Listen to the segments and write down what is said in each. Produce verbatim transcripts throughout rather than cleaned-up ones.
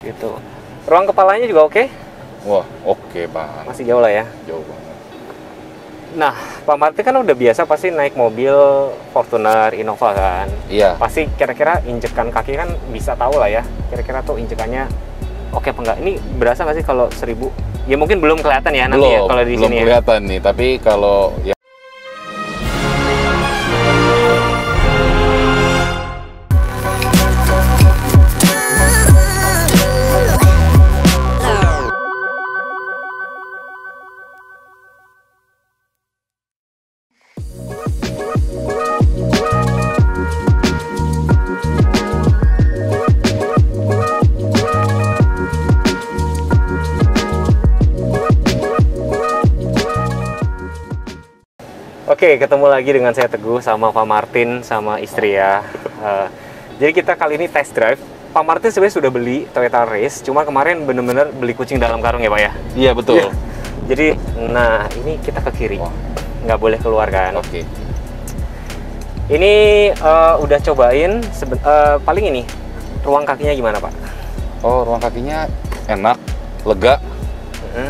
Gitu. Ruang kepalanya juga oke? Wah, oke banget. Masih jauh lah ya. Jauh banget. Nah, Pak Martin kan udah biasa pasti naik mobil Fortuner, Innova kan? Iya. Pasti kira-kira injekan kaki kan bisa tahu lah ya. Kira-kira tuh injekannya oke apa enggak? Ini berasa nggak sih kalau seribu? Ya mungkin belum kelihatan ya nanti ya Belum, kalau di belum sini ya. kelihatan nih. Tapi kalau ya Oke, ketemu lagi dengan saya Teguh sama Pak Martin sama istri ya. Uh, jadi kita kali ini test drive. Pak Martin sebenarnya sudah beli Toyota Race, cuma kemarin bener-bener beli kucing dalam karung ya Pak ya? iya betul. Ya. Jadi, nah ini kita ke kiri, Wah. nggak boleh keluar kan? Oke. Ini uh, udah cobain, seben- uh, paling ini ruang kakinya gimana Pak? Oh, ruang kakinya enak, lega, Hmm.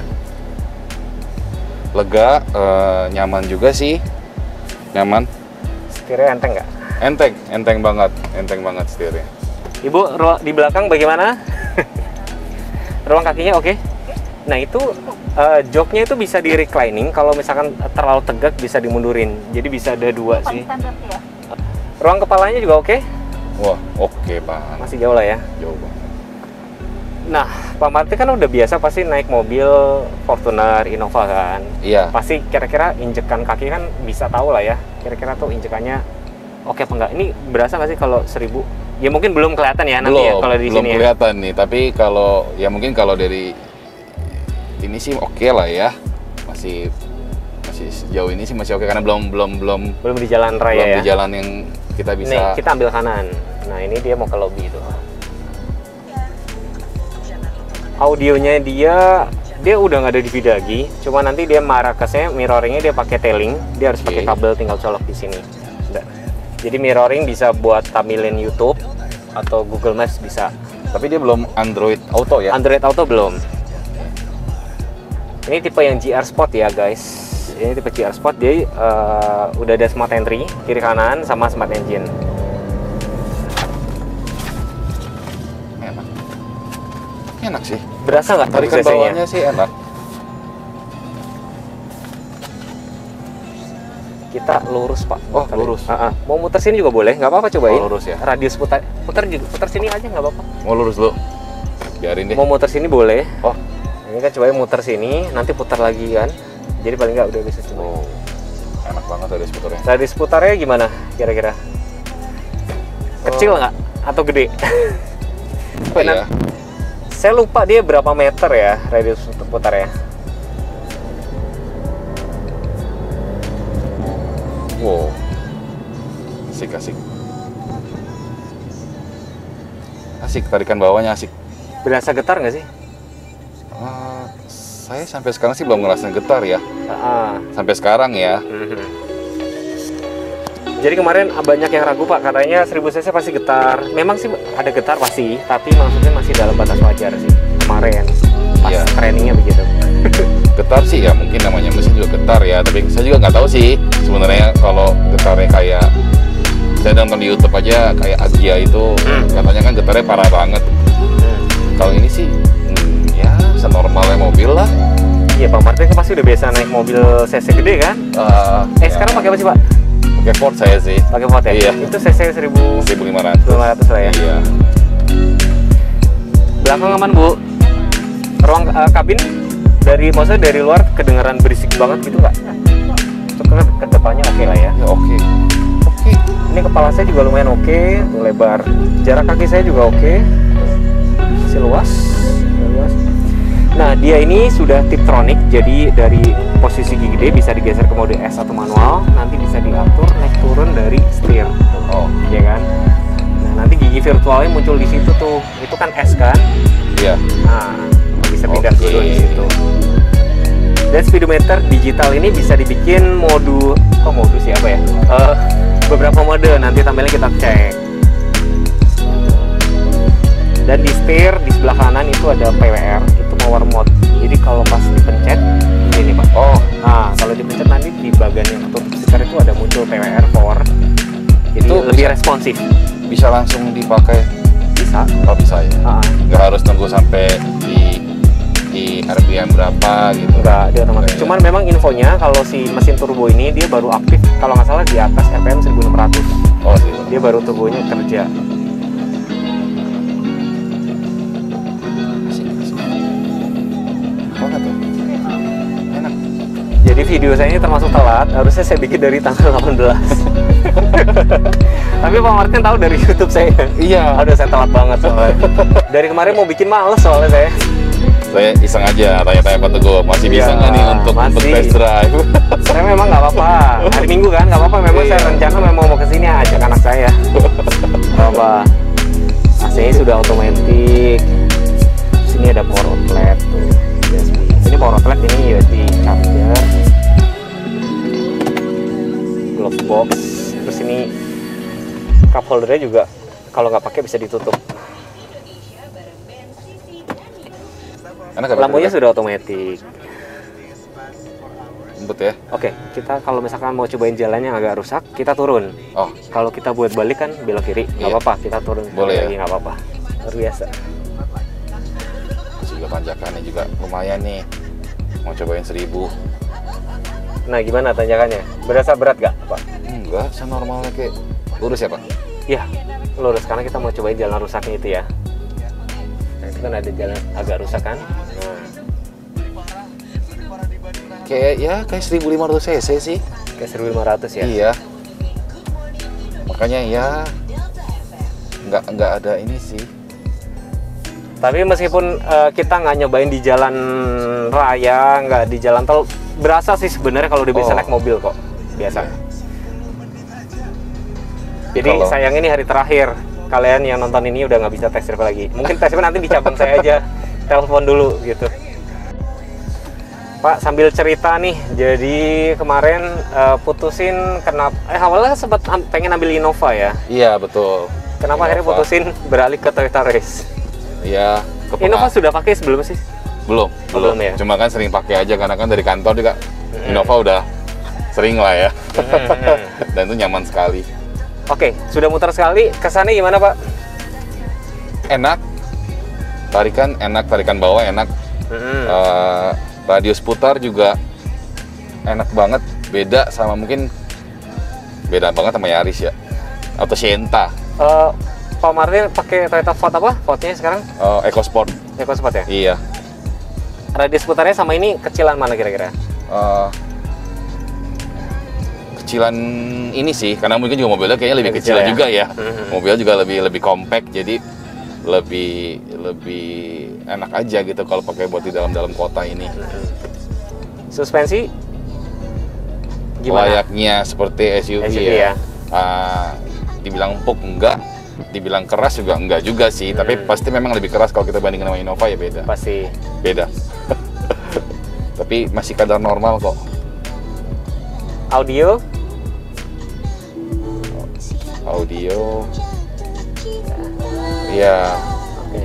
lega, eh, nyaman juga sih, nyaman. Setirnya enteng nggak? Enteng, enteng banget, enteng banget setirnya. Ibu, ru- di belakang bagaimana? Ruang kakinya oke? Nah itu uh, joknya itu bisa di reclining, kalau misalkan terlalu tegak bisa dimundurin. Jadi bisa ada dua sih. Ruang kepalanya juga oke? Wah, oke banget, Masih jauh lah ya. jauh banget. Nah, Pak Martin kan udah biasa pasti naik mobil Fortuner, Innova kan? Iya. Pasti kira-kira injekan kaki kan bisa tahu lah ya. Kira-kira tuh injekannya oke apa enggak? Ini berasa nggak sih kalau seribu? Ya mungkin belum kelihatan ya nanti belum, ya kalau di belum sini ya. kelihatan nih. Tapi kalau ya mungkin kalau dari ini sih oke lah ya. Masih masih sejauh ini sih masih oke karena belum belum belum Belum di jalan raya belum ya. di jalan yang kita bisa. Nih, kita ambil kanan. Nah, ini dia mau ke lobby itu. Audionya dia dia udah nggak ada D V D lagi, cuma nanti dia marakasnya mirroringnya dia pakai tailing, dia harus Oke. pakai kabel, tinggal colok di sini. Udah. Jadi mirroring bisa buat tampilin YouTube atau Google Maps bisa. Tapi dia belum Android Auto ya. Android Auto belum. Ini tipe yang G R Sport ya guys. Ini tipe G R Sport, dia uh, udah ada smart entry kiri kanan sama smart engine. Enak. Enak sih. Berasa nggak Tarikan cc-nya? bawahnya sih enak. Kita lurus pak. Oh, Kali. lurus. Ah, ah. Mau muter sini juga boleh, nggak apa-apa cobain. Oh, lurus ya. Radius putar, putar juga, putar sini aja nggak apa-apa. Mau lurus dulu. Biarin deh. Mau muter sini boleh. Oh, Ini kan cobain muter sini, nanti putar lagi kan. Jadi paling nggak udah bisa coba. oh. Enak banget tadi skuternya. Radius putarnya gimana kira-kira? Kecil nggak atau gede? Oh, iya. Saya lupa dia berapa meter ya radius putarnya. Wow. Asik, asik. Asik, tarikan bawahnya asik. Berasa getar nggak sih? Uh, saya sampai sekarang sih belum ngerasain getar ya. Ah. Sampai sekarang ya. Mhm. Jadi kemarin banyak yang ragu pak, katanya seribu cc pasti getar. Memang sih ada getar pasti, tapi maksudnya masih dalam batas wajar sih. Kemarin pas Iya. trainingnya begitu. Getar sih ya, mungkin namanya mesin juga getar ya. Tapi saya juga nggak tahu sih sebenarnya kalau getarnya kayak saya nonton di YouTube aja kayak Agia itu Hmm. katanya kan getarnya parah banget. Hmm. Kalau ini sih hmm, ya senormalnya mobil lah. Iya Pak Martin kan pasti udah biasa naik mobil cc gede kan? Uh, Eh sekarang pakai apa sih Pak? pakai Ford saya sih. Pakai Ford ya? Iya. Itu cc seribu seribu lima ratus. lima ratus lah ya? Iya. Belakang aman Bu? Ruang eh, kabin dari, maksudnya dari luar kedengeran berisik banget gitu nggak? Untuk ke, ke depannya oke lah ya? Ya oke. Oke. Ini kepala saya juga lumayan oke, tuh lebar. Jarak kaki saya juga oke, masih luas, masih luas. Nah dia ini sudah Tiptronic, jadi dari posisi gigi D bisa digeser ke mode S atau manual, nanti bisa diatur naik turun dari setir, Oh, ya kan? Nah nanti gigi virtualnya muncul di situ tuh, itu kan S kan? iya. Nah bisa pindah Oke. dulu di situ. Dan speedometer digital ini bisa dibikin mode, kok mode siapa ya? Eh, beberapa mode nanti tampilnya kita cek. Dan di setir di sebelah kanan itu ada P W R, itu power mode. Jadi kalau pas dipencet ini Pak. Oh, Nah, kalau dipencet nanti di bagian yang tutup setir itu ada muncul P W R power. Itu Itu lebih bisa- responsif. bisa langsung dipakai. Bisa. Oh, bisa ya. Ah, Nggak harus tunggu sampai di di R P M berapa gitu. enggak, dia otomatis. Iya. Cuman memang infonya kalau si mesin turbo ini dia baru aktif kalau nggak salah di atas R P M seribu enam ratus. Oh, sih. Dia baru turbonya kerja. Banget tuh. Enak. Jadi video saya ini termasuk telat, harusnya saya bikin dari tanggal delapan belas. Tapi Pak Martin tahu dari YouTube saya. Iya. Aduh, saya telat banget soalnya. Dari kemarin mau bikin males soalnya saya. Saya iseng aja tanya-tanya Pak Teguh, masih bisa Iya, nggak nih untuk untuk masih. test drive? Saya memang nggak apa-apa. Hari Minggu kan nggak apa-apa. Memang saya Iya. rencana memang mau kesini ajak anak saya. Nggak apa. A C-nya sudah otomatis. Sini ada power outlet tuh. U S B. Ini power outlet, ini U S B charger. Glove box. Terus ini cup holdernya juga kalau nggak pakai bisa ditutup. Enak nggak, Pak? Lampunya sudah otomatis. Lembut ya. Oke, kita kalau misalkan mau cobain jalannya agak rusak, kita turun. Oh, Kalau kita buat balik kan belok kiri, nggak Iya. apa-apa, kita turun Boleh lagi ya? nggak apa-apa. Luar biasa. juga tanjakannya juga lumayan nih. Mau cobain seribu. Nah, gimana tanjakannya? Berasa berat nggak, Pak? Enggak, senormalnya kayak lurus ya, Pak? Iya, lurus karena kita mau cobain jalan rusaknya itu ya. Nah, itu kan ada jalan agak rusak kan? Nah, Kayak ya kayak seribu lima ratus cc sih. ke seribu lima ratus ya. Iya. Makanya ya nggak nggak ada ini sih. Tapi meskipun eh, kita nggak nyobain di jalan raya, nggak di jalan tol, berasa sih sebenarnya kalau udah bisa Oh. naik mobil kok, biasa. Iya. Jadi Kalau- sayang ini hari terakhir kalian yang nonton ini udah nggak bisa test drive lagi. Mungkin test drive nanti di cabang saya aja, telepon dulu gitu. Pak, sambil cerita nih, jadi kemarin eh, putusin kenapa? Eh awalnya sempat am- pengen ambil Innova ya. Iya betul. Kenapa akhirnya Innova. putusin beralih ke Toyota Race? Iya. ke Innova Penang. sudah pakai sebelumnya sih? belum belum belum ya? Cuma kan sering pakai aja karena kan dari kantor juga Mm-mm. Innova udah sering lah ya. Mhm. Dan itu nyaman sekali. Oke, sudah muter sekali. Kesannya gimana, Pak? Enak. Tarikan enak, tarikan bawah enak. Mhm. Eh, radius putar juga enak banget, beda sama mungkin beda banget sama Yaris ya atau Sienta. Eh, Pak Martin pakai Toyota Ford apa? Fordnya sekarang? Eh, EcoSport. EcoSport ya? Iya. Radius putarnya sama ini kecilan mana kira-kira? Eh, kecilan ini sih karena mungkin juga mobilnya kayaknya lebih Lebih kecil kecil ya? juga ya. Mhm. Mobilnya juga lebih lebih compact jadi lebih lebih enak aja gitu kalau pakai buat di dalam-dalam kota ini. Suspensi gimana? Layaknya seperti S U V, S U V ya. ya. Ah, dibilang empuk enggak, dibilang keras juga enggak juga sih. Tapi Hmm. pasti memang lebih keras kalau kita bandingin sama Innova ya beda. Pasti. Beda. Tapi masih kadar normal kok. Audio Audio. Ya oke.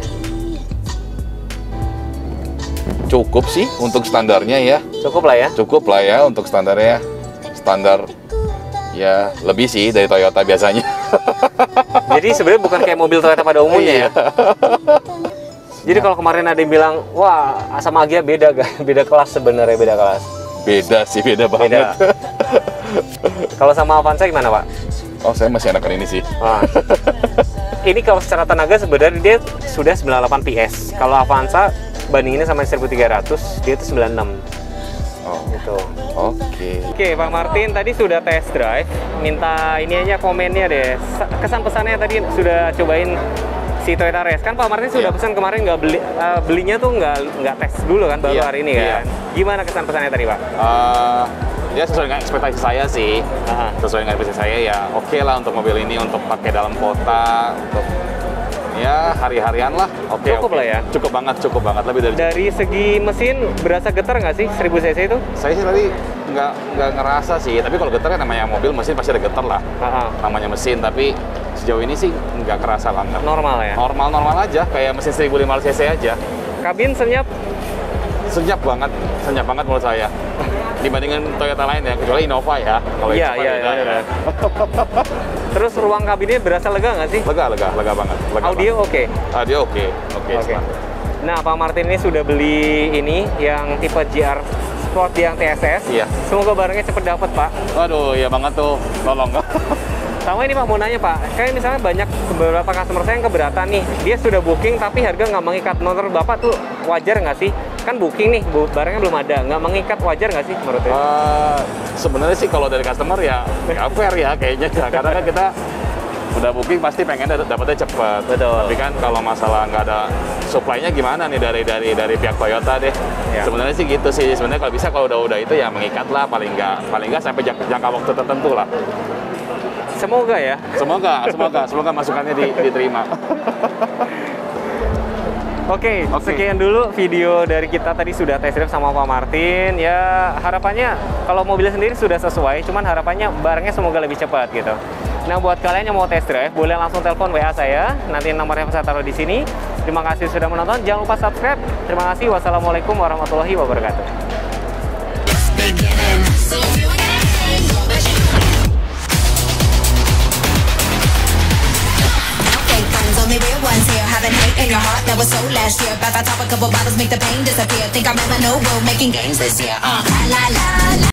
cukup sih untuk standarnya ya. Cukup lah ya. Cukup lah ya untuk standarnya. Standar ya lebih sih dari Toyota biasanya. Jadi sebenarnya bukan kayak mobil Toyota pada umumnya ya. Jadi kalau kemarin ada yang bilang, wah sama Agya beda gak? Beda kelas sebenarnya, beda kelas. Beda sih, beda banget. Beda. Kalau sama Avanza gimana, Pak? Oh, saya masih enakan ini sih. Nah, ini kalau secara tenaga sebenarnya dia sudah sembilan puluh delapan P S. Kalau Avanza bandinginnya sama seribu tiga ratus, dia itu sembilan puluh enam Oh, gitu. oke. Oke, Pak Martin tadi sudah test drive. Minta ini aja komennya deh. Kesan pesannya tadi sudah cobain si Toyota Race. Kan Pak Martin sudah Iya. pesan kemarin nggak beli, eh, belinya tuh nggak nggak tes dulu kan baru Iya, hari ini iya. kan. Gimana kesan pesannya tadi, Pak? Eh, ya sesuai dengan ekspektasi saya sih. Aha. Sesuai dengan ekspektasi saya ya oke lah untuk mobil ini untuk pakai dalam kota, untuk ya hari-harian lah. Oke, Cukup oke. lah ya. Cukup banget, cukup banget. Lebih dari Dari segi mesin berasa getar nggak sih seribu cc itu? saya sih tadi nggak nggak ngerasa sih. Tapi kalau getar kan namanya mobil mesin pasti ada getar lah. Aha. Namanya mesin, tapi sejauh ini sih nggak kerasa banget. Normal ya? Normal-normal aja, kayak mesin seribu lima ratus cc aja. Kabin senyap? Senyap banget, senyap banget menurut saya. Dibandingin Toyota lain ya, kecuali Innova ya. Kalau Iya, itu iya, beda iya. ya. Terus ruang kabinnya berasa lega nggak sih? Lega, lega, lega banget. Lega Audio banget. oke? Audio oke, oke. Oke. Smart. Nah, Pak Martin ini sudah beli ini yang tipe G R Sport yang T S S. Iya. Semoga barangnya cepet dapat, Pak. Waduh, ya banget tuh, tolong. Sama ini Pak, mau nanya Pak, kayak misalnya banyak beberapa customer saya yang keberatan nih, dia sudah booking tapi harga nggak mengikat. Menurut Bapak tuh wajar nggak sih? Kan booking nih, bu- barangnya belum ada, nggak mengikat, wajar nggak sih menurut saya? Uh, sebenarnya sih kalau dari customer ya nggak fair ya kayaknya, karena kan kita udah booking pasti pengen dapetnya cepat. Betul. Tapi kan kalau masalah nggak ada supply-nya gimana nih dari dari dari pihak Toyota deh. Ya. Sebenarnya sih gitu sih. Sebenarnya kalau bisa kalau udah udah itu ya mengikat lah, paling nggak paling nggak sampai jangka, jangka waktu tertentu lah. Semoga ya. Semoga, semoga, semoga masukannya di, diterima. Oke, Oke. sekian dulu video dari kita tadi sudah test drive sama Pak Martin. Ya harapannya kalau mobilnya sendiri sudah sesuai, cuman harapannya barangnya semoga lebih cepat gitu. Nah buat kalian yang mau test drive, boleh langsung telepon W A saya. Nanti nomornya saya taruh di sini. Terima kasih sudah menonton. Jangan lupa subscribe. Terima kasih. Wassalamualaikum warahmatullahi wabarakatuh. Beginning. So you only real ones here, having hate in your heart that was so last year. About to top a couple bottles, make the pain disappear. Think I'm in my new world, making games this year. Uh, la la la la.